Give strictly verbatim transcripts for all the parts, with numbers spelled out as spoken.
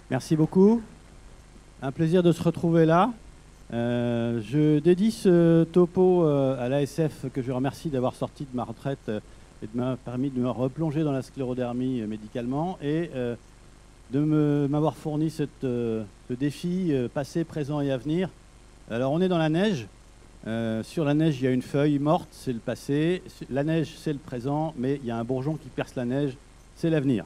Merci beaucoup. Un plaisir de se retrouver là. Euh, je dédie ce topo euh, à l'A S F que je remercie d'avoir sorti de ma retraite euh, et de m'avoir permis de me replonger dans la sclérodermie euh, médicalement et euh, de m'avoir fourni cette, euh, ce défi euh, passé, présent et à venir. Alors on est dans la neige. Euh, sur la neige, il y a une feuille morte, c'est le passé. La neige, c'est le présent, mais il y a un bourgeon qui perce la neige, c'est l'avenir.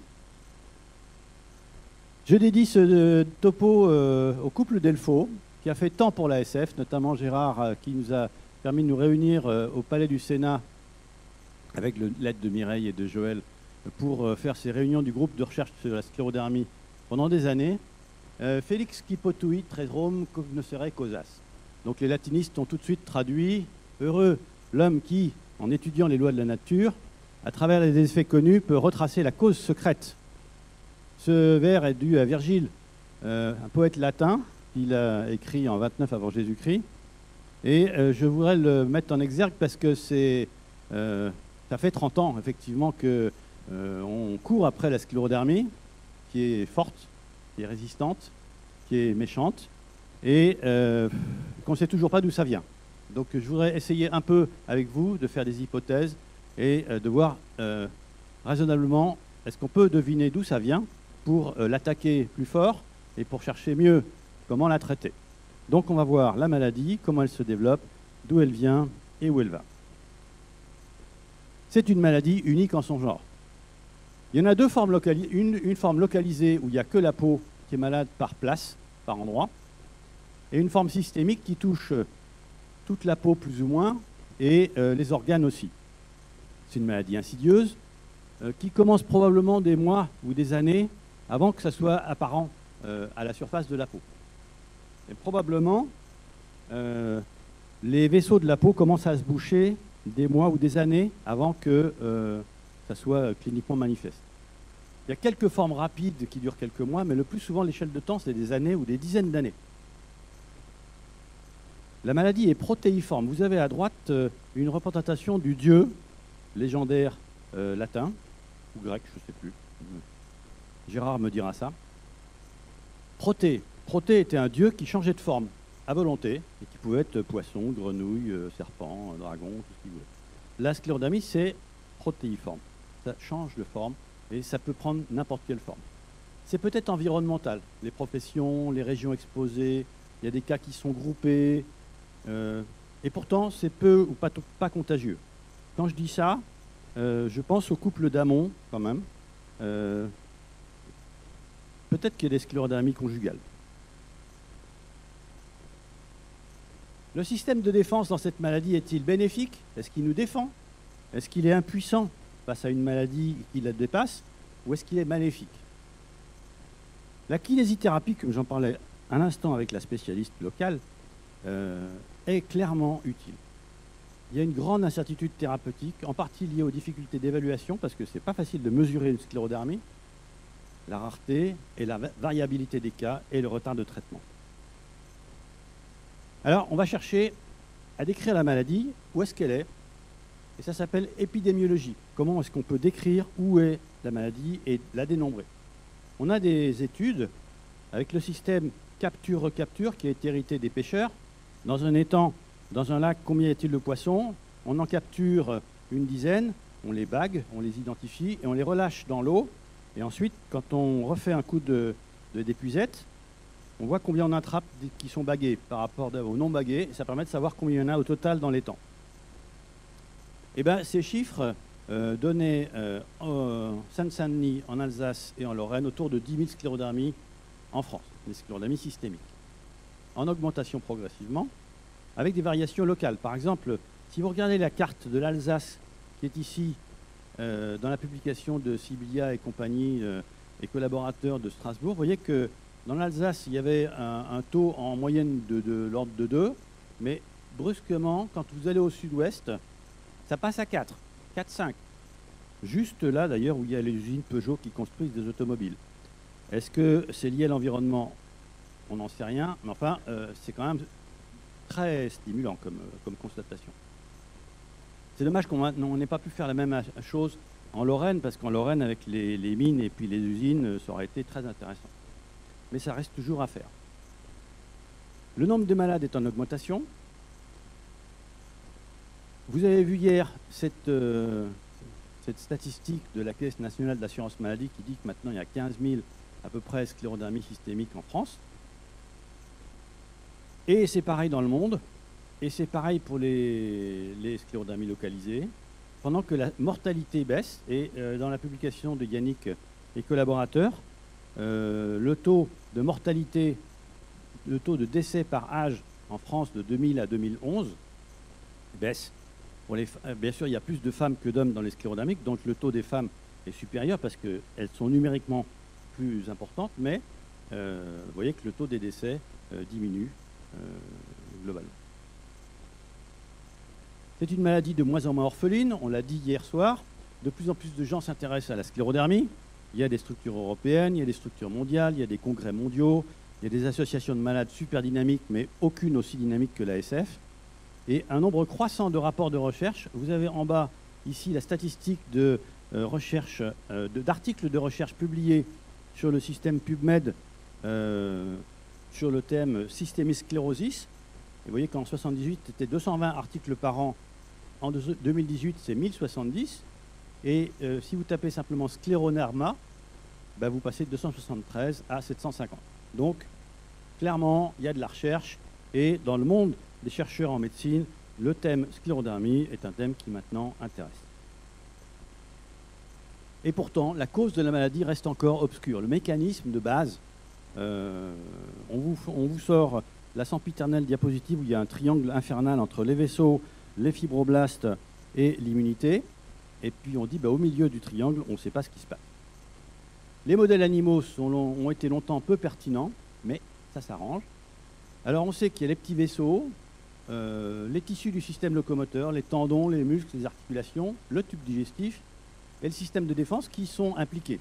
Je dédie ce euh, topo euh, au couple Delfaux, qui a fait tant pour l'A S F, notamment Gérard, euh, qui nous a permis de nous réunir euh, au Palais du Sénat, avec l'aide de Mireille et de Joël, pour euh, faire ces réunions du groupe de recherche sur la sclérodermie pendant des années. Euh, Félix Kipotuit, Tresrom, Cognoscere Causas. Donc les latinistes ont tout de suite traduit « Heureux l'homme qui, en étudiant les lois de la nature, à travers les effets connus, peut retracer la cause secrète ». Ce vers est dû à Virgile, euh, un poète latin, qu'il a écrit en vingt-neuf avant Jésus-Christ. Et euh, je voudrais le mettre en exergue parce que c'est, euh, ça fait trente ans, effectivement, qu'on euh, court après la sclérodermie, qui est forte, qui est résistante, qui est méchante, et euh, qu'on ne sait toujours pas d'où ça vient. Donc je voudrais essayer un peu avec vous de faire des hypothèses et euh, de voir euh, raisonnablement, est-ce qu'on peut deviner d'où ça vient pour euh, l'attaquer plus fort et pour chercher mieux comment la traiter. Donc on va voir la maladie, comment elle se développe, d'où elle vient et où elle va. C'est une maladie unique en son genre. Il y en a deux formes localisées, une, une forme localisée où il n'y a que la peau qui est malade par place, par endroit, et une forme systémique qui touche toute la peau plus ou moins et euh, les organes aussi. C'est une maladie insidieuse euh, qui commence probablement des mois ou des années avant que ça soit apparent euh, à la surface de la peau. Et probablement, euh, les vaisseaux de la peau commencent à se boucher des mois ou des années avant que euh, ça soit cliniquement manifeste. Il y a quelques formes rapides qui durent quelques mois, mais le plus souvent, l'échelle de temps, c'est des années ou des dizaines d'années. La maladie est protéiforme. Vous avez à droite euh, une représentation du dieu légendaire euh, latin, ou grec, je ne sais plus. Gérard me dira ça. Proté. Proté était un dieu qui changeait de forme à volonté et qui pouvait être poisson, grenouille, euh, serpent, dragon, tout ce qu'il voulait. La sclérodermie, c'est protéiforme. Ça change de forme et ça peut prendre n'importe quelle forme. C'est peut-être environnemental. Les professions, les régions exposées, il y a des cas qui sont groupés. Euh, et pourtant, c'est peu ou pas, pas contagieux. Quand je dis ça, euh, je pense au couple d'Amont, quand même. Euh, Peut-être qu'il y a des sclérodermies conjugales. Le système de défense dans cette maladie est-il bénéfique? Est-ce qu'il nous défend? Est-ce qu'il est impuissant face à une maladie qui la dépasse? Ou est-ce qu'il est maléfique? La kinésithérapie, comme j'en parlais à l'instant avec la spécialiste locale, euh, est clairement utile. Il y a une grande incertitude thérapeutique, en partie liée aux difficultés d'évaluation, parce que ce n'est pas facile de mesurer une sclérodermie, la rareté et la variabilité des cas et le retard de traitement. Alors, on va chercher à décrire la maladie, où est-ce qu'elle est, et ça s'appelle épidémiologie. Comment est-ce qu'on peut décrire où est la maladie et la dénombrer? On a des études avec le système capture-recapture qui a été hérité des pêcheurs. Dans un étang, dans un lac, combien y a-t-il de poissons? On en capture une dizaine, on les bague, on les identifie et on les relâche dans l'eau. Et ensuite, quand on refait un coup de, de d'épuisette, on voit combien on attrape qui sont bagués par rapport aux non bagués. Et ça permet de savoir combien il y en a au total dans l'étang. Et bien, ces chiffres euh, donnaient euh, en Seine-Saint-Denis, en Alsace et en Lorraine autour de dix mille sclérodermies en France, des sclérodermies systémiques, en augmentation progressivement, avec des variations locales. Par exemple, si vous regardez la carte de l'Alsace qui est ici, Euh, dans la publication de Sibylla et compagnie euh, et collaborateurs de Strasbourg, vous voyez que dans l'Alsace, il y avait un, un taux en moyenne de, de l'ordre de deux, mais brusquement, quand vous allez au sud-ouest, ça passe à quatre, quatre, cinq. Juste là, d'ailleurs, où il y a les usines Peugeot qui construisent des automobiles. Est-ce que c'est lié à l'environnement? On n'en sait rien, mais enfin, euh, c'est quand même très stimulant comme, comme constatation. C'est dommage qu'on n'ait pas pu faire la même chose en Lorraine, parce qu'en Lorraine, avec les, les mines et puis les usines, ça aurait été très intéressant. mais ça reste toujours à faire. Le nombre de malades est en augmentation. Vous avez vu hier cette, euh, cette statistique de la Caisse nationale d'assurance maladie qui dit que maintenant il y a quinze mille à peu près sclérodermies systémiques en France. Et c'est pareil dans le monde, et c'est pareil pour les, les sclérodermies localisées, pendant que la mortalité baisse, et euh, dans la publication de Yannick et collaborateurs, euh, le taux de mortalité, le taux de décès par âge en France de deux mille à deux mille onze baisse. Pour les, bien sûr, il y a plus de femmes que d'hommes dans les sclérodermiques, donc le taux des femmes est supérieur parce qu'elles sont numériquement plus importantes, mais euh, vous voyez que le taux des décès euh, diminue euh, globalement. C'est une maladie de moins en moins orpheline, on l'a dit hier soir. De plus en plus de gens s'intéressent à la sclérodermie. Il y a des structures européennes, il y a des structures mondiales, il y a des congrès mondiaux, il y a des associations de malades super dynamiques, mais aucune aussi dynamique que l'A S F. Et un nombre croissant de rapports de recherche. Vous avez en bas ici la statistique de euh, recherche, euh, d'articles de, de recherche publiés sur le système PubMed euh, sur le thème systémique sclérosis. Et vous voyez qu'en soixante-dix-huit, c'était deux cent vingt articles par an. En deux mille dix-huit, c'est mille soixante-dix. Et euh, si vous tapez simplement scléroderma, ben vous passez de deux cent soixante-treize à sept cent cinquante. Donc, clairement, il y a de la recherche. Et dans le monde des chercheurs en médecine, le thème sclérodermie est un thème qui maintenant intéresse. Et pourtant, la cause de la maladie reste encore obscure. Le mécanisme de base, euh, on, vous, on vous sort la sempiternelle diapositive où il y a un triangle infernal entre les vaisseaux, les fibroblastes et l'immunité. Et puis on dit, bah, au milieu du triangle, on ne sait pas ce qui se passe. Les modèles animaux sont, ont été longtemps peu pertinents, mais ça s'arrange. Alors on sait qu'il y a les petits vaisseaux, euh, les tissus du système locomoteur, les tendons, les muscles, les articulations, le tube digestif et le système de défense qui sont impliqués.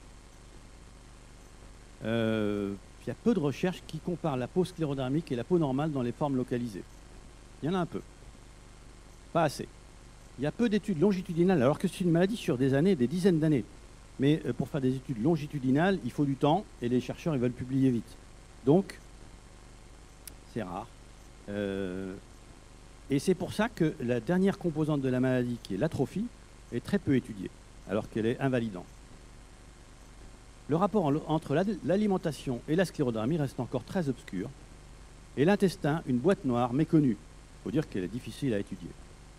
Euh, il y a peu de recherches qui comparent la peau sclérodermique et la peau normale dans les formes localisées. Il y en a un peu. Pas assez. Il y a peu d'études longitudinales, alors que c'est une maladie sur des années, des dizaines d'années. Mais euh, pour faire des études longitudinales, il faut du temps et les chercheurs ils veulent publier vite. Donc, c'est rare. Euh, et c'est pour ça que la dernière composante de la maladie, qui est l'atrophie, est très peu étudiée, alors qu'elle est invalidante. Le rapport entre l'alimentation et la sclérodermie reste encore très obscur. Et l'intestin, une boîte noire méconnue. Il faut dire qu'elle est difficile à étudier.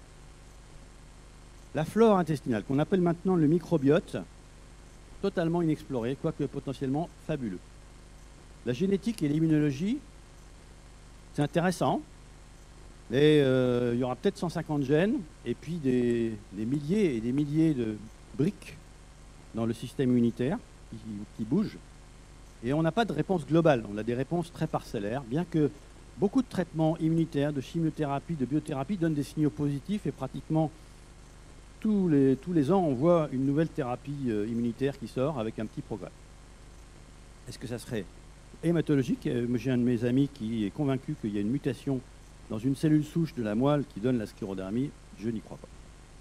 La flore intestinale, qu'on appelle maintenant le microbiote, totalement inexploré, quoique potentiellement fabuleux. La génétique et l'immunologie, c'est intéressant. Et, euh, il y aura peut-être cent cinquante gènes, et puis des, des milliers et des milliers de briques dans le système immunitaire qui, qui bougent. Et on n'a pas de réponse globale, on a des réponses très parcellaires, bien que beaucoup de traitements immunitaires, de chimiothérapie, de biothérapie donnent des signaux positifs et pratiquement tous les, tous les ans, on voit une nouvelle thérapie euh, immunitaire qui sort avec un petit progrès. Est-ce que ça serait hématologique? J'ai un de mes amis qui est convaincu qu'il y a une mutation dans une cellule souche de la moelle qui donne la sclérodermie. Je n'y crois pas.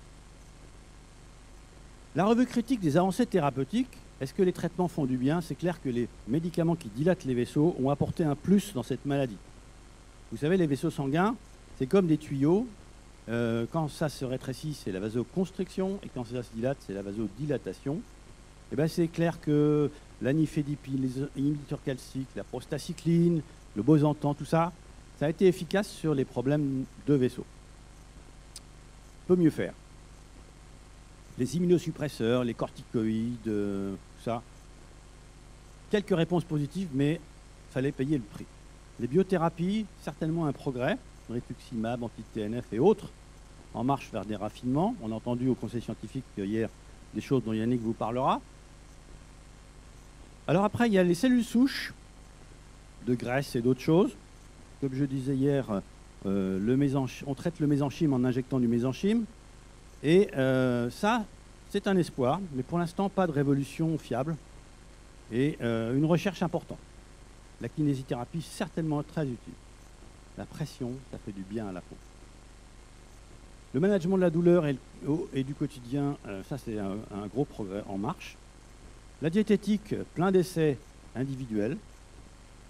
La revue critique des avancées thérapeutiques, est-ce que les traitements font du bien? C'est clair que les médicaments qui dilatent les vaisseaux ont apporté un plus dans cette maladie. Vous savez, les vaisseaux sanguins, c'est comme des tuyaux. Euh, quand ça se rétrécit, c'est la vasoconstriction, et quand ça se dilate, c'est la vasodilatation. Et ben, c'est clair que l'anifédipine, les inhibiteurs calciques, la prostacycline, le bosantan, tout ça, ça a été efficace sur les problèmes de vaisseaux. Peut mieux faire. Les immunosuppresseurs, les corticoïdes, euh, tout ça. Quelques réponses positives, mais il fallait payer le prix. Les biothérapies, certainement un progrès, rituximab, anti-T N F et autres, en marche vers des raffinements. On a entendu au conseil scientifique hier des choses dont Yannick vous parlera. Alors après, il y a les cellules souches de graisse et d'autres choses. Comme je disais hier, euh, le on traite le mésenchyme en injectant du mésenchyme. Et euh, ça, c'est un espoir, mais pour l'instant, pas de révolution fiable. Et euh, une recherche importante. La kinésithérapie, certainement très utile. La pression, ça fait du bien à la peau. Le management de la douleur et, et du quotidien, euh, ça c'est un, un gros progrès en marche. La diététique, plein d'essais individuels.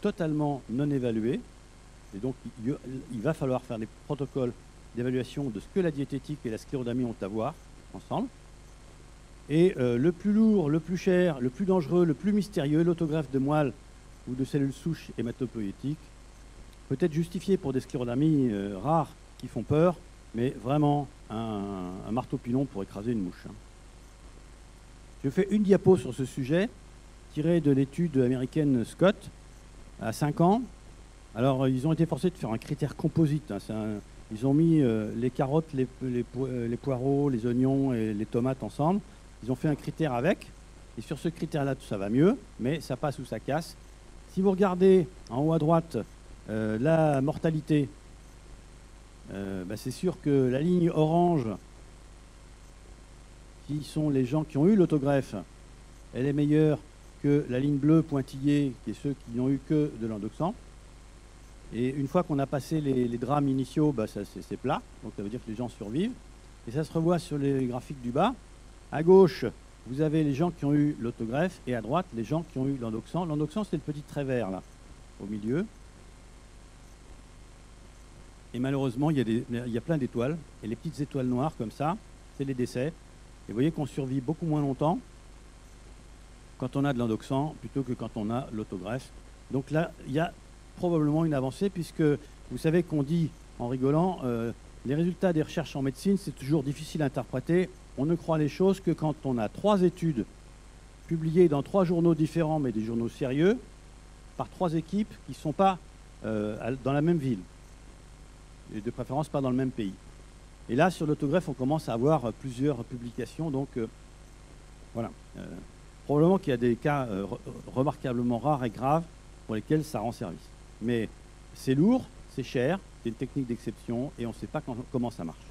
totalement non évalué. Et donc, il, il va falloir faire des protocoles d'évaluation de ce que la diététique et la sclérodermie ont à voir ensemble. Et euh, le plus lourd, le plus cher, le plus dangereux, le plus mystérieux, l'autogreffe de moelle ou de cellules souches hématopoïétiques, peut être justifié pour des sclérodermies euh, rares qui font peur, mais vraiment un, un marteau-pilon pour écraser une mouche. Je fais une diapo sur ce sujet, tirée de l'étude américaine Scott, à cinq ans. Alors, ils ont été forcés de faire un critère composite. Hein, un, ils ont mis euh, les carottes, les, les, les poireaux, les oignons et les tomates ensemble. Ils ont fait un critère avec. Et sur ce critère-là, ça va mieux, mais ça passe ou ça casse. Si vous regardez en haut à droite euh, la mortalité, euh, bah, c'est sûr que la ligne orange, qui sont les gens qui ont eu l'autogreffe, elle est meilleure que la ligne bleue pointillée, qui est ceux qui n'ont eu que de l'endoxan. Et une fois qu'on a passé les, les drames initiaux, bah, c'est plat, donc ça veut dire que les gens survivent. Et ça se revoit sur les graphiques du bas. À gauche, vous avez les gens qui ont eu l'autogreffe, et à droite, les gens qui ont eu l'endoxan. L'endoxan, c'est le petit trait vert, là, au milieu. Et malheureusement, il y a, des, il y a plein d'étoiles. Et les petites étoiles noires, comme ça, c'est les décès. Et vous voyez qu'on survit beaucoup moins longtemps quand on a de l'endoxan plutôt que quand on a l'autogreffe. Donc là, il y a probablement une avancée, puisque vous savez qu'on dit, en rigolant, euh, les résultats des recherches en médecine, c'est toujours difficile à interpréter. On ne croit les choses que quand on a trois études publiées dans trois journaux différents, mais des journaux sérieux, par trois équipes qui ne sont pas euh, dans la même ville, et de préférence pas dans le même pays. Et là, sur l'autogreffe, on commence à avoir plusieurs publications, donc euh, voilà. Euh, probablement qu'il y a des cas euh, remarquablement rares et graves pour lesquels ça rend service. Mais c'est lourd, c'est cher, c'est une technique d'exception et on ne sait pas quand, comment ça marche.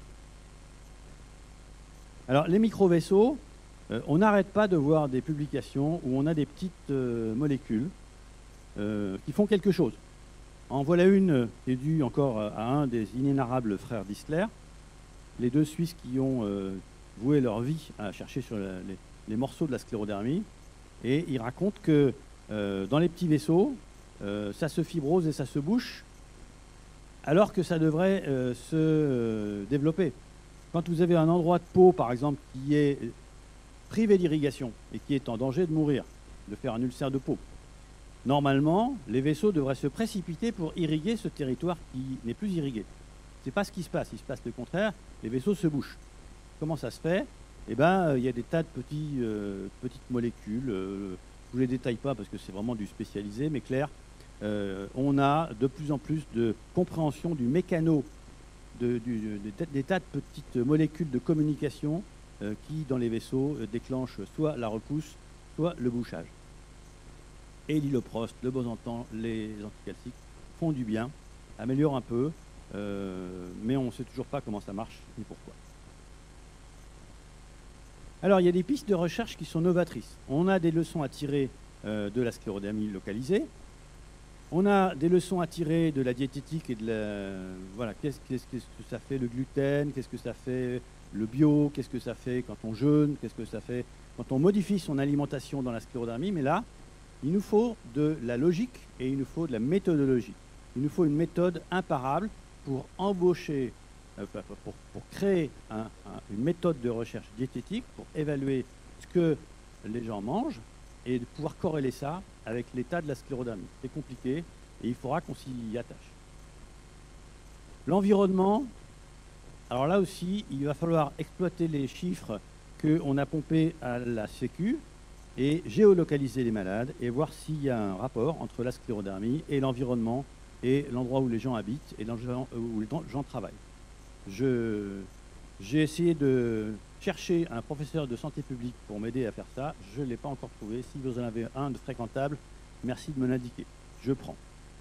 Alors les micro-vaisseaux, euh, on n'arrête pas de voir des publications où on a des petites euh, molécules euh, qui font quelque chose. En voilà une euh, qui est due encore à un des inénarrables frères Distler, les deux Suisses qui ont euh, voué leur vie à chercher sur la, les, les morceaux de la sclérodermie. Et ils racontent que euh, dans les petits vaisseaux, euh, ça se fibrose et ça se bouche, alors que ça devrait euh, se euh, développer. Quand vous avez un endroit de peau, par exemple, qui est privé d'irrigation et qui est en danger de mourir, de faire un ulcère de peau, normalement, les vaisseaux devraient se précipiter pour irriguer ce territoire qui n'est plus irrigué. Ce n'est pas ce qui se passe, il se passe le contraire, les vaisseaux se bouchent. Comment ça se fait? Eh bien, il y a des tas de petits, euh, petites molécules, euh, je ne vous les détaille pas parce que c'est vraiment du spécialisé, mais clair, euh, on a de plus en plus de compréhension du mécano, de, du, de, des tas de petites molécules de communication euh, qui, dans les vaisseaux, euh, déclenchent soit la repousse, soit le bouchage. Et l'hyloprost, le bosantan, les anticalciques font du bien, améliorent un peu, euh, mais on ne sait toujours pas comment ça marche ni pourquoi. Alors, il y a des pistes de recherche qui sont novatrices. On a des leçons à tirer euh, de la sclérodermie localisée. On a des leçons à tirer de la diététique et de la... Voilà, qu'est-ce qu'est-ce que ça fait le gluten, qu'est-ce que ça fait le bio, qu'est-ce que ça fait quand on jeûne, qu'est-ce que ça fait quand on modifie son alimentation dans la sclérodermie. Mais là, il nous faut de la logique et il nous faut de la méthodologie. Il nous faut une méthode imparable pour embaucher, euh, pour, pour créer un, un, une méthode de recherche diététique, pour évaluer ce que les gens mangent et de pouvoir corréler ça avec l'état de la sclérodermie. C'est compliqué et il faudra qu'on s'y attache. L'environnement, alors là aussi, il va falloir exploiter les chiffres qu'on a pompés à la Sécu et géolocaliser les malades et voir s'il y a un rapport entre la sclérodermie et l'environnement et l'endroit où les gens habitent et où les gens travaillent. J'ai essayé de chercher un professeur de santé publique pour m'aider à faire ça. Je ne l'ai pas encore trouvé. Si vous en avez un de fréquentable, merci de me l'indiquer. Je prends.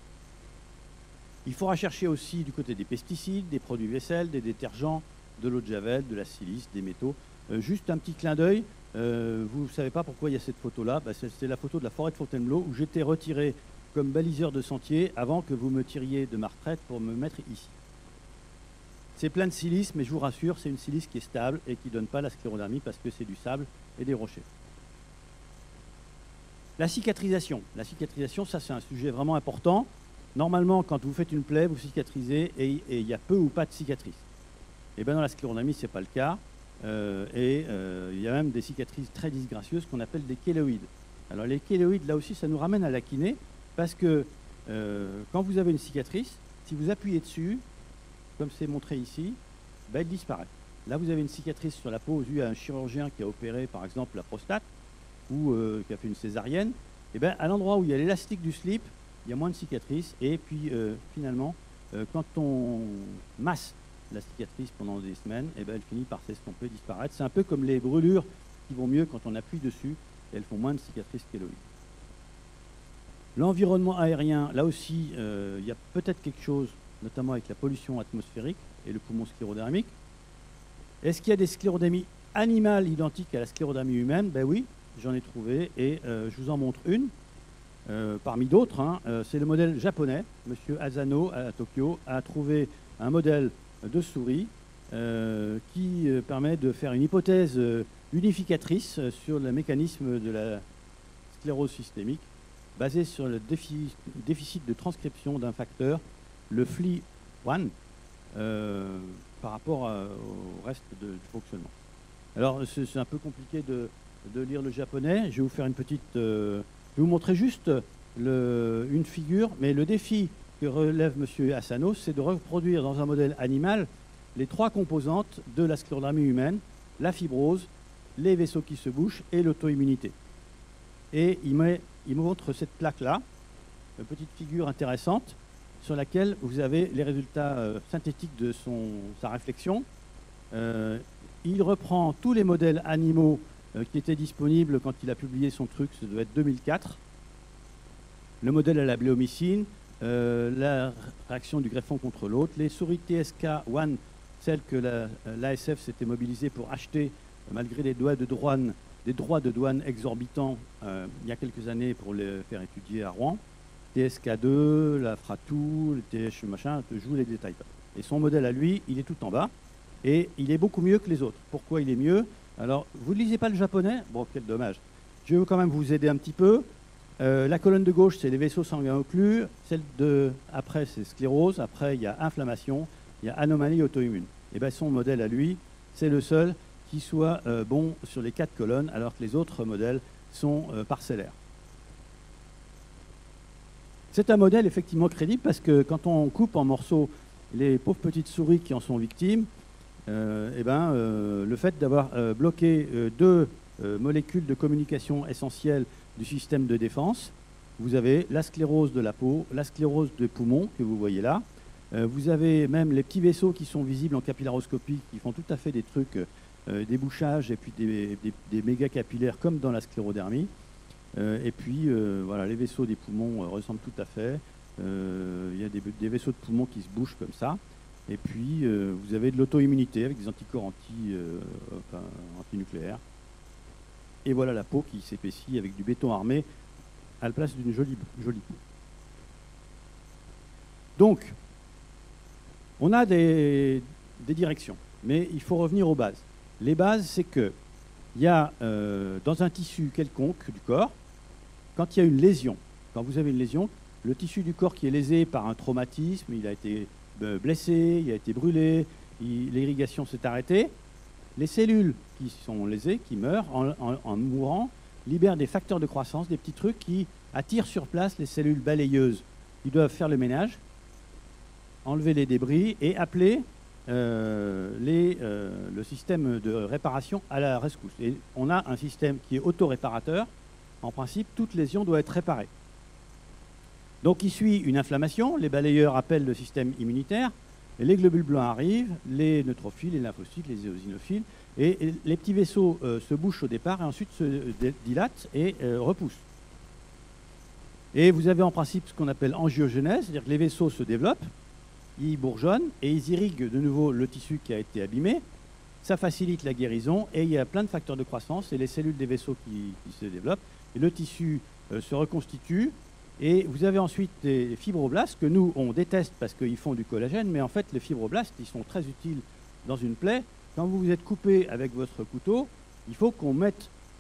Il faudra chercher aussi du côté des pesticides, des produits vaisselle, des détergents, de l'eau de javel, de la silice, des métaux. Euh, juste un petit clin d'œil. Euh, vous ne savez pas pourquoi il y a cette photo-là. Bah, c'est la photo de la forêt de Fontainebleau où j'étais retiré comme baliseur de sentier avant que vous me tiriez de ma retraite pour me mettre ici. C'est plein de silice, mais je vous rassure, c'est une silice qui est stable et qui ne donne pas la sclérodermie parce que c'est du sable et des rochers. La cicatrisation. La cicatrisation, ça c'est un sujet vraiment important. Normalement, quand vous faites une plaie, vous cicatrisez et il y a peu ou pas de cicatrices. Et bien dans la sclérodermie, ce n'est pas le cas. Euh, et euh, il y a même des cicatrices très disgracieuses qu'on appelle des kéloïdes. Alors les kéloïdes, là aussi, ça nous ramène à la kiné, parce que euh, quand vous avez une cicatrice, si vous appuyez dessus, comme c'est montré ici, ben, elle disparaît. Là, vous avez une cicatrice sur la peau due à un chirurgien qui a opéré, par exemple, la prostate, ou euh, qui a fait une césarienne. Et ben, à l'endroit où il y a l'élastique du slip, il y a moins de cicatrices. Et puis, euh, finalement, euh, quand on masse la cicatrice pendant des semaines, et ben, elle finit par s'estomper, disparaître. C'est un peu comme les brûlures qui vont mieux quand on appuie dessus. Et elles font moins de cicatrices kéloïdes. L'environnement aérien, là aussi, euh, il y a peut-être quelque chose, notamment avec la pollution atmosphérique et le poumon sclérodermique. Est-ce qu'il y a des sclérodermies animales identiques à la sclérodermie humaine? Ben oui, j'en ai trouvé et euh, je vous en montre une, euh, parmi d'autres. Hein. Euh, c'est le modèle japonais. Monsieur Asano, à Tokyo, a trouvé un modèle de souris euh, qui euh, permet de faire une hypothèse euh, unificatrice sur le mécanisme de la sclérose systémique, basé sur le défi, déficit de transcription d'un facteur, le F L I un, euh, par rapport à, au reste de, du fonctionnement. Alors, c'est un peu compliqué de, de lire le japonais. Je vais vous faire une petite... Euh, je vais vous montrer juste le, une figure, mais le défi que relève M. Asano, c'est de reproduire dans un modèle animal les trois composantes de la sclérodermie humaine, la fibrose, les vaisseaux qui se bouchent et l'auto-immunité. Et il, met, il montre cette plaque-là, une petite figure intéressante, sur laquelle vous avez les résultats euh, synthétiques de son, sa réflexion. Euh, il reprend tous les modèles animaux euh, qui étaient disponibles quand il a publié son truc, ça doit être deux mille quatre. Le modèle à la bléomycine, euh, la réaction du greffon contre l'autre, les souris T S K un, celles que l'A S F s'était mobilisée pour acheter malgré des droits de douane, des droits de douane exorbitants euh, il y a quelques années pour les faire étudier à Rouen. T S K deux, la Fratou, le T H machin, je vous les détaille pas. Et son modèle à lui, il est tout en bas, et il est beaucoup mieux que les autres. Pourquoi il est mieux? Alors, vous ne lisez pas le japonais? Bon, quel dommage. Je vais quand même vous aider un petit peu. Euh, la colonne de gauche, c'est les vaisseaux sanguins occlus. Celle de après, c'est sclérose. Après, il y a inflammation, il y a anomalie auto-immune. Et bien, son modèle à lui, c'est le seul qui soit euh, bon sur les quatre colonnes, alors que les autres modèles sont euh, parcellaires. C'est un modèle effectivement crédible parce que quand on coupe en morceaux les pauvres petites souris qui en sont victimes, euh, et ben, euh, le fait d'avoir euh, bloqué euh, deux euh, molécules de communication essentielles du système de défense, vous avez la sclérose de la peau, la sclérose des poumons que vous voyez là, euh, vous avez même les petits vaisseaux qui sont visibles en capillaroscopie qui font tout à fait des trucs, euh, des bouchages et puis des, des, des méga capillaires comme dans la sclérodermie. Euh, et puis, euh, voilà, les vaisseaux des poumons euh, ressemblent tout à fait. Euh, il y a des, des vaisseaux de poumons qui se bougent comme ça. Et puis, euh, vous avez de l'auto-immunité avec des anticorps anti, euh, enfin, antinucléaires. Et voilà la peau qui s'épaissit avec du béton armé à la place d'une jolie, jolie peau. Donc, on a des, des directions, mais il faut revenir aux bases. Les bases, c'est que il y a euh, dans un tissu quelconque du corps, quand il y a une lésion, quand vous avez une lésion, le tissu du corps qui est lésé par un traumatisme, il a été euh, blessé, il a été brûlé, l'irrigation s'est arrêtée, les cellules qui sont lésées, qui meurent en, en, en mourant, libèrent des facteurs de croissance, des petits trucs qui attirent sur place les cellules balayeuses. Ils doivent faire le ménage, enlever les débris et appeler Euh, les, euh, le système de réparation à la rescousse. Et on a un système qui est auto-réparateur. En principe, toute lésion doit être réparée. Donc il suit une inflammation, les balayeurs appellent le système immunitaire, et les globules blancs arrivent, les neutrophiles, les lymphocytes, les éosinophiles, et, et les petits vaisseaux euh, se bouchent au départ et ensuite se dilatent et euh, repoussent. Et vous avez en principe ce qu'on appelle angiogenèse, c'est-à-dire que les vaisseaux se développent, ils bourgeonnent et ils irriguent de nouveau le tissu qui a été abîmé. Ça facilite la guérison et il y a plein de facteurs de croissance et les cellules des vaisseaux qui, qui se développent. Et le tissu euh, se reconstitue et vous avez ensuite des fibroblastes que nous, on déteste parce qu'ils font du collagène, mais en fait, les fibroblastes, ils sont très utiles dans une plaie. Quand vous vous êtes coupé avec votre couteau, il faut qu'on mette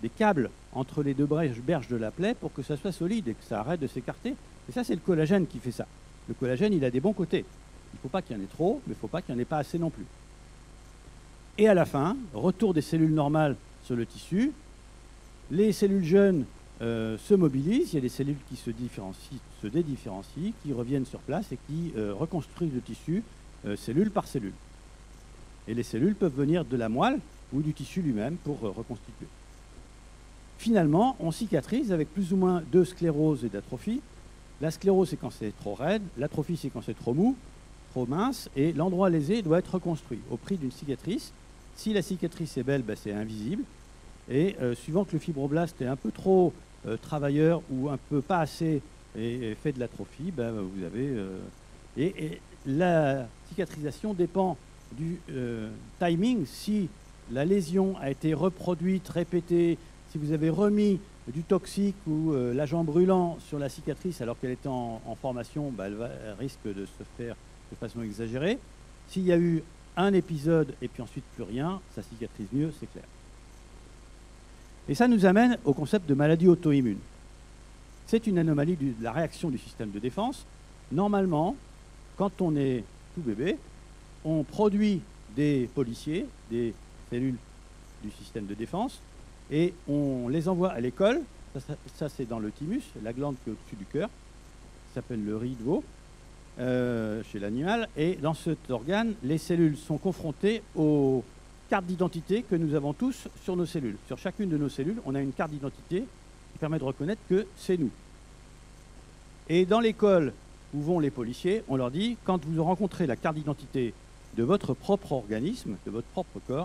des câbles entre les deux berges de la plaie pour que ça soit solide et que ça arrête de s'écarter. Et ça, c'est le collagène qui fait ça. Le collagène, il a des bons côtés. Il ne faut pas qu'il y en ait trop, mais il ne faut pas qu'il n'y en ait pas assez non plus. Et à la fin, retour des cellules normales sur le tissu. Les cellules jeunes euh, se mobilisent. Il y a des cellules qui se différencient, se dédifférencient, qui reviennent sur place et qui euh, reconstruisent le tissu euh, cellule par cellule. Et les cellules peuvent venir de la moelle ou du tissu lui-même pour euh, reconstituer. Finalement, on cicatrise avec plus ou moins de sclérose et d'atrophie. La sclérose, c'est quand c'est trop raide. L'atrophie, c'est quand c'est trop mou, trop mince. Et l'endroit lésé doit être reconstruit au prix d'une cicatrice. Si la cicatrice est belle, ben, c'est invisible. Et euh, suivant que le fibroblaste est un peu trop euh, travailleur ou un peu pas assez et, et fait de l'atrophie, ben, vous avez... Euh, et, et la cicatrisation dépend du euh, timing. Si la lésion a été reproduite, répétée, si vous avez remis du toxique ou euh, l'agent brûlant sur la cicatrice alors qu'elle était en, en formation, bah, elle, va, elle risque de se faire de façon exagérée. S'il y a eu un épisode et puis ensuite plus rien, ça cicatrise mieux, c'est clair. Et ça nous amène au concept de maladie auto-immune. C'est une anomalie du, de la réaction du système de défense. Normalement, quand on est tout bébé, on produit des policiers, des cellules du système de défense, et on les envoie à l'école. Ça, ça, ça c'est dans le thymus, la glande qui est au-dessus du cœur, qui s'appelle le riz de veau, euh, chez l'animal. Et dans cet organe, les cellules sont confrontées aux cartes d'identité que nous avons tous sur nos cellules. Sur chacune de nos cellules, on a une carte d'identité qui permet de reconnaître que c'est nous. Et dans l'école où vont les policiers, on leur dit, quand vous rencontrez la carte d'identité de votre propre organisme, de votre propre corps,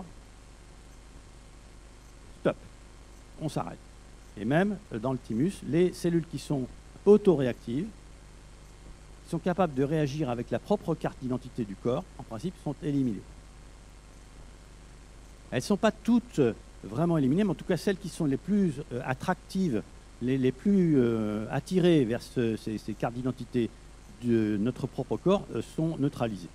stop. On s'arrête. Et même dans le thymus, les cellules qui sont autoréactives, qui sont capables de réagir avec la propre carte d'identité du corps, en principe, sont éliminées. Elles ne sont pas toutes vraiment éliminées, mais en tout cas celles qui sont les plus euh, attractives, les, les plus euh, attirées vers ce, ces, ces cartes d'identité de notre propre corps euh, sont neutralisées.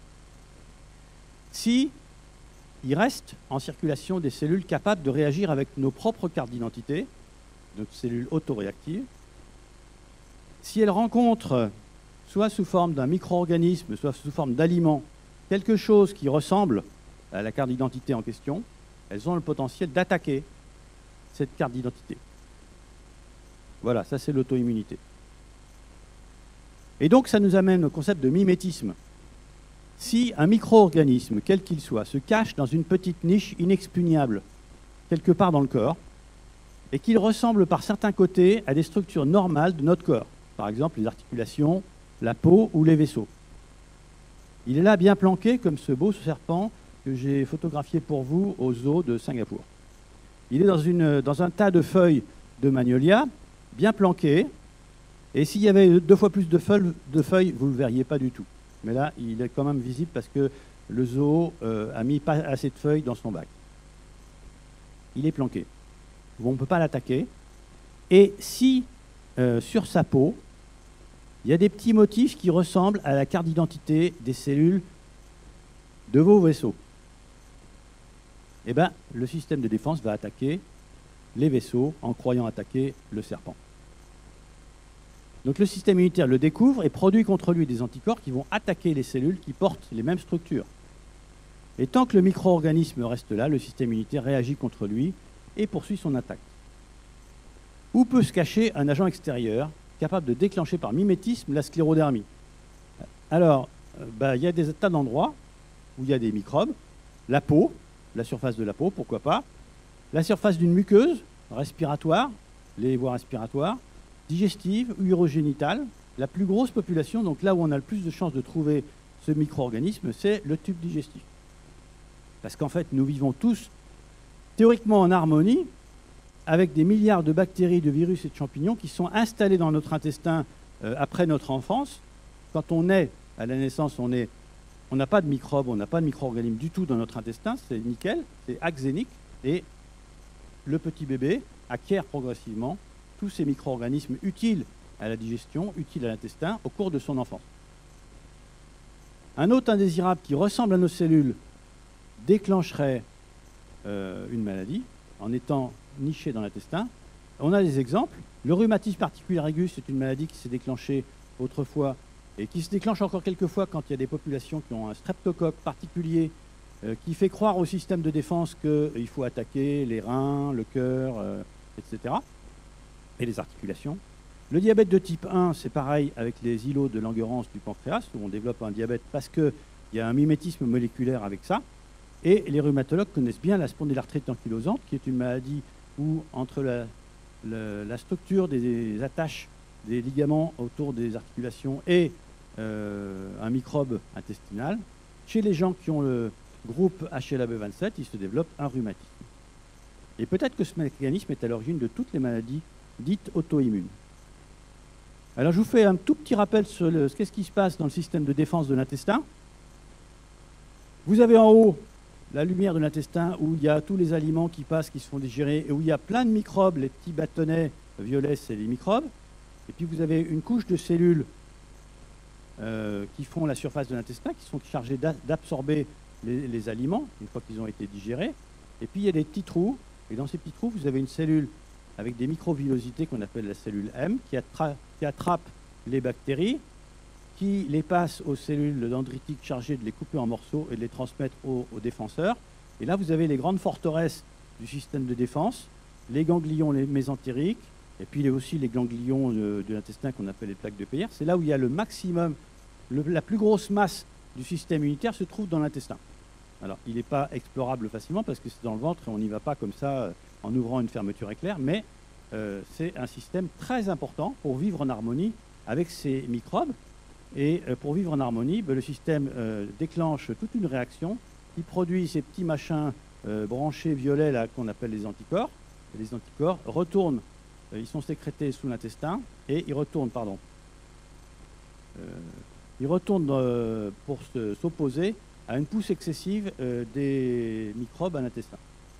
Si il reste en circulation des cellules capables de réagir avec nos propres cartes d'identité, notre cellule autoréactive. Si elles rencontrent, soit sous forme d'un micro-organisme, soit sous forme d'aliment, quelque chose qui ressemble à la carte d'identité en question, elles ont le potentiel d'attaquer cette carte d'identité. Voilà, ça c'est l'auto-immunité. Et donc ça nous amène au concept de mimétisme. Si un micro-organisme, quel qu'il soit, se cache dans une petite niche inexpugnable, quelque part dans le corps, et qu'il ressemble par certains côtés à des structures normales de notre corps, par exemple les articulations, la peau ou les vaisseaux. Il est là bien planqué comme ce beau serpent que j'ai photographié pour vous au zoo de Singapour. Il est dans, une, dans un tas de feuilles de magnolia, bien planqué, et s'il y avait deux fois plus de feuilles, de feuilles vous ne le verriez pas du tout. Mais là, il est quand même visible parce que le zoo euh, a mis pas assez de feuilles dans son bac. Il est planqué. On ne peut pas l'attaquer. Et si, euh, sur sa peau, il y a des petits motifs qui ressemblent à la carte d'identité des cellules de vos vaisseaux, eh bien, le système de défense va attaquer les vaisseaux en croyant attaquer le serpent. Donc le système immunitaire le découvre et produit contre lui des anticorps qui vont attaquer les cellules qui portent les mêmes structures. Et tant que le micro-organisme reste là, le système immunitaire réagit contre lui et poursuit son attaque. Où peut se cacher un agent extérieur capable de déclencher par mimétisme la sclérodermie? Alors, euh, bah, y a des tas d'endroits où il y a des microbes. La peau, la surface de la peau, pourquoi pas. La surface d'une muqueuse respiratoire, les voies respiratoires, digestive ou urogénitale. La plus grosse population, donc là où on a le plus de chances de trouver ce micro-organisme, c'est le tube digestif. Parce qu'en fait, nous vivons tous théoriquement en harmonie avec des milliards de bactéries, de virus et de champignons qui sont installés dans notre intestin euh, après notre enfance. Quand on est à la naissance, on est, on n'a pas de microbes, on n'a pas de micro-organismes du tout dans notre intestin, c'est nickel, c'est axénique, et le petit bébé acquiert progressivement tous ces micro-organismes utiles à la digestion, utiles à l'intestin, au cours de son enfance. Un hôte indésirable qui ressemble à nos cellules déclencherait euh, une maladie en étant nichées dans l'intestin. On a des exemples. Le rhumatisme articulaire aigu, c'est une maladie qui s'est déclenchée autrefois et qui se déclenche encore quelquefois quand il y a des populations qui ont un streptocoque particulier euh, qui fait croire au système de défense qu'il faut attaquer les reins, le cœur, euh, et cetera, et les articulations. Le diabète de type un, c'est pareil avec les îlots de Langerhans du pancréas, où on développe un diabète parce qu'il y a un mimétisme moléculaire avec ça. Et les rhumatologues connaissent bien la spondylarthrite ankylosante, qui est une maladie où, entre la, la, la structure des attaches des ligaments autour des articulations et euh, un microbe intestinal, chez les gens qui ont le groupe H L A B vingt-sept, il se développe un rhumatisme. Et peut-être que ce mécanisme est à l'origine de toutes les maladies dites auto-immunes. Alors je vous fais un tout petit rappel sur le, qu'est-ce qui se passe dans le système de défense de l'intestin. Vous avez en haut la lumière de l'intestin où il y a tous les aliments qui passent, qui se font digérer, et où il y a plein de microbes, les petits bâtonnets violets, c'est les microbes. Et puis vous avez une couche de cellules euh, qui font la surface de l'intestin, qui sont chargées d'absorber les, les aliments, une fois qu'ils ont été digérés. Et puis il y a des petits trous, et dans ces petits trous, vous avez une cellule avec des microvillosités qu'on appelle la cellule M, qui, attra qui attrape les bactéries, qui les passe aux cellules dendritiques chargées de les couper en morceaux et de les transmettre aux, aux défenseurs. Et là, vous avez les grandes forteresses du système de défense, les ganglions les mésentériques, et puis il y a aussi les ganglions de, de l'intestin qu'on appelle les plaques de Peyer. C'est là où il y a le maximum, le, la plus grosse masse du système immunitaire se trouve dans l'intestin. Alors, il n'est pas explorable facilement parce que c'est dans le ventre et on n'y va pas comme ça en ouvrant une fermeture éclair, mais euh, c'est un système très important pour vivre en harmonie avec ces microbes. Et euh, pour vivre en harmonie, ben, le système euh, déclenche toute une réaction qui produit ces petits machins euh, branchés violets là qu'on appelle les anticorps. Et les anticorps retournent. Ils sont sécrétés sous l'intestin et ils retournent, pardon, euh, ils retournent euh, pour s'opposer à une pousse excessive euh, des microbes à l'intestin.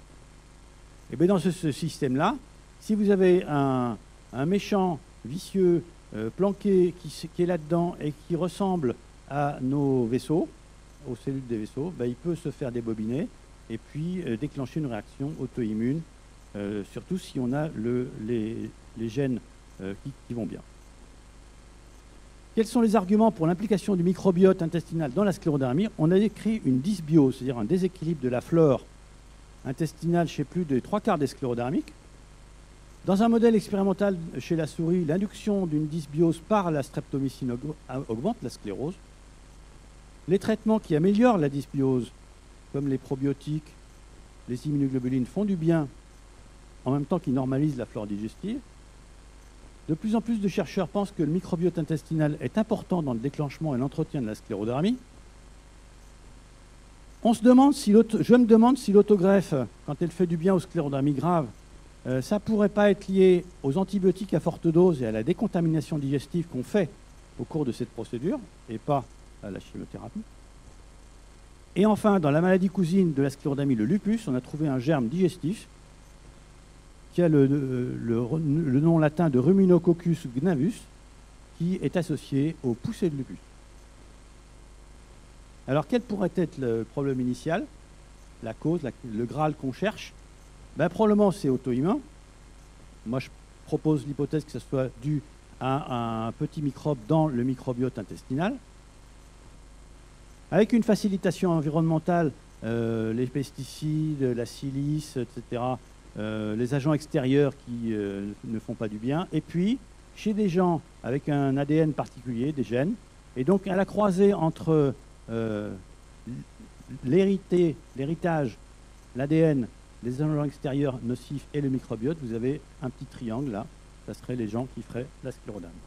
Et bien dans ce, ce système-là, si vous avez un, un méchant vicieux euh, planqué qui, qui est là-dedans et qui ressemble à nos vaisseaux, aux cellules des vaisseaux, ben, il peut se faire débobiner et puis euh, déclencher une réaction auto-immune. Euh, surtout si on a le, les, les gènes euh, qui, qui vont bien. Quels sont les arguments pour l'implication du microbiote intestinal dans la sclérodermie? On a décrit une dysbiose, c'est-à-dire un déséquilibre de la flore intestinale chez plus de trois quarts des sclérodermiques. Dans un modèle expérimental chez la souris, l'induction d'une dysbiose par la streptomycine augmente la sclérose. Les traitements qui améliorent la dysbiose, comme les probiotiques, les immunoglobulines, font du bien en même temps qu'ils normalisent la flore digestive. De plus en plus de chercheurs pensent que le microbiote intestinal est important dans le déclenchement et l'entretien de la sclérodermie. On se demande si je me demande si l'autogreffe, quand elle fait du bien aux sclérodermies graves, euh, ça ne pourrait pas être lié aux antibiotiques à forte dose et à la décontamination digestive qu'on fait au cours de cette procédure, et pas à la chimiothérapie. Et enfin, dans la maladie cousine de la sclérodermie, le lupus, on a trouvé un germe digestif qui a le, le, le, le nom latin de Ruminococcus gnavus, qui est associé aux poussées de lupus. Alors, quel pourrait être le problème initial, la cause, la, le Graal qu'on cherche? Ben, probablement, c'est auto-immun. Moi, je propose l'hypothèse que ce soit dû à un petit microbe dans le microbiote intestinal. Avec une facilitation environnementale, euh, les pesticides, la silice, et cetera, Euh, les agents extérieurs qui euh, ne font pas du bien, et puis chez des gens avec un A D N particulier, des gènes, et donc à la croisée entre euh, l'héritage, l'A D N, les agents extérieurs nocifs et le microbiote, vous avez un petit triangle là, ça serait les gens qui feraient la sclérodermie.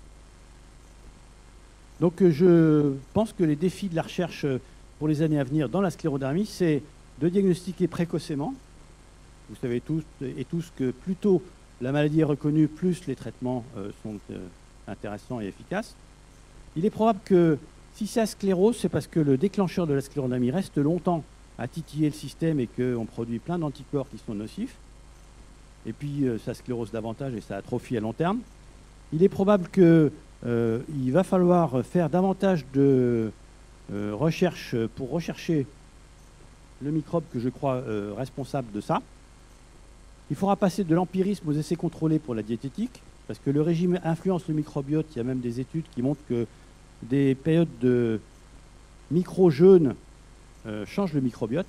Donc euh, je pense que les défis de la recherche pour les années à venir dans la sclérodermie, c'est de diagnostiquer précocement. Vous savez tous et tous que plus tôt la maladie est reconnue, plus les traitements euh, sont euh, intéressants et efficaces. Il est probable que si ça sclérose, c'est parce que le déclencheur de la sclérodermie reste longtemps à titiller le système et qu'on produit plein d'anticorps qui sont nocifs. Et puis euh, ça sclérose davantage et ça atrophie à long terme. Il est probable qu'il euh, va falloir faire davantage de euh, recherche pour rechercher le microbe que je crois euh, responsable de ça. Il faudra passer de l'empirisme aux essais contrôlés pour la diététique, parce que le régime influence le microbiote. Il y a même des études qui montrent que des périodes de micro-jeûne euh, changent le microbiote.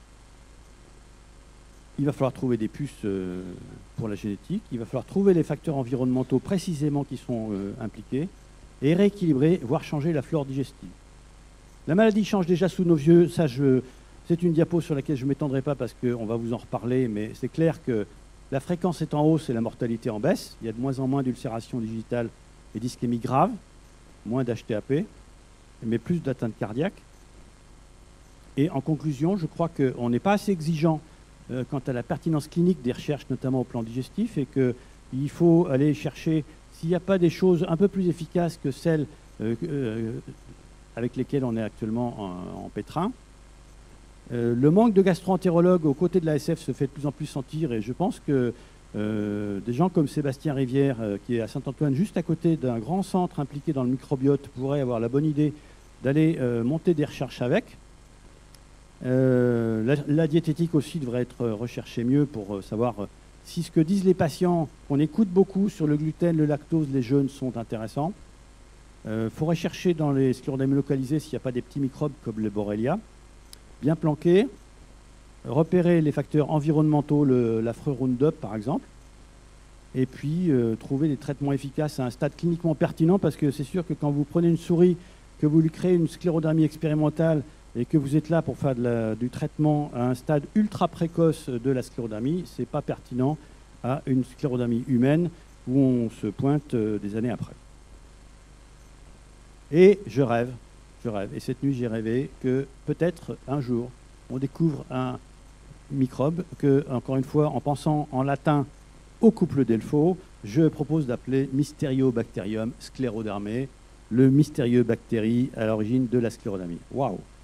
Il va falloir trouver des puces euh, pour la génétique. Il va falloir trouver les facteurs environnementaux précisément qui sont euh, impliqués et rééquilibrer, voire changer la flore digestive. La maladie change déjà sous nos yeux. Ça, je, c'est une diapo sur laquelle je ne m'étendrai pas parce qu'on va vous en reparler, mais c'est clair que la fréquence est en hausse et la mortalité en baisse. Il y a de moins en moins d'ulcération digitale et d'ischémie grave, moins d'H T A P, mais plus d'atteintes cardiaques. Et en conclusion, je crois qu'on n'est pas assez exigeant euh, quant à la pertinence clinique des recherches, notamment au plan digestif, et qu'il faut aller chercher, s'il n'y a pas des choses un peu plus efficaces que celles euh, euh, avec lesquelles on est actuellement en, en pétrin. Euh, le manque de gastro-entérologues aux côtés de l'A S F se fait de plus en plus sentir, et je pense que euh, des gens comme Sébastien Rivière, euh, qui est à Saint-Antoine, juste à côté d'un grand centre impliqué dans le microbiote, pourraient avoir la bonne idée d'aller euh, monter des recherches avec. Euh, la, la diététique aussi devrait être recherchée mieux pour euh, savoir euh, si ce que disent les patients, qu'on écoute beaucoup sur le gluten, le lactose, les jeûnes, sont intéressants. Il euh, faudrait chercher dans les sclérodermies localisées s'il n'y a pas des petits microbes comme le Borrelia. Bien planquer, repérer les facteurs environnementaux, l'affreux Roundup par exemple, et puis euh, trouver des traitements efficaces à un stade cliniquement pertinent, parce que c'est sûr que quand vous prenez une souris, que vous lui créez une sclérodermie expérimentale et que vous êtes là pour faire de la, du traitement à un stade ultra précoce de la sclérodermie, ce n'est pas pertinent à une sclérodermie humaine où on se pointe euh, des années après. Et je rêve, je rêve, et cette nuit j'ai rêvé que peut-être un jour on découvre un microbe que, encore une fois, en pensant en latin au couple Delpho, je propose d'appeler Mysteriobacterium sclerodermae, le mystérieux bactérie à l'origine de la sclérodermie. Waouh!